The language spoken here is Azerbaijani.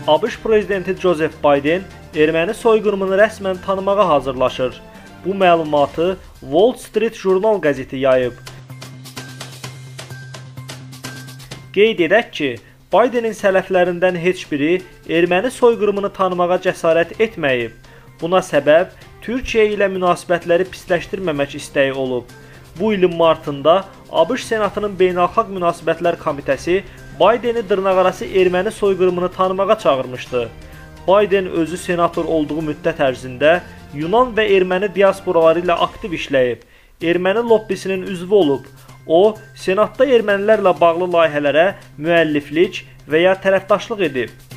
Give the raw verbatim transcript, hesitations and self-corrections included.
ABŞ prezidenti Joseph Biden erməni soyqırımını rəsmən tanımağa hazırlaşır. Bu məlumatı Wall Street Journal qəzeti yayıb. Qeyd edək ki, Bidenin sələflərindən heç biri erməni soyqırımını tanımağa cəsarət etməyib. Buna səbəb Türkiyə ilə münasibətləri pisləşdirməmək istəyi olub. Bu ilin martında ABŞ Senatının Beynəlxalq Münasibətlər Komitəsi Bideni dırnaqarası erməni soyqırımını tanımağa çağırmışdı. Biden özü senator olduğu müddət ərzində Yunan və erməni diasporaları ilə aktiv işləyib, erməni lobbisinin üzvü olub. O, senatda ermənilərlə bağlı layihələrə müəlliflik və ya tərəfdaşlıq edib.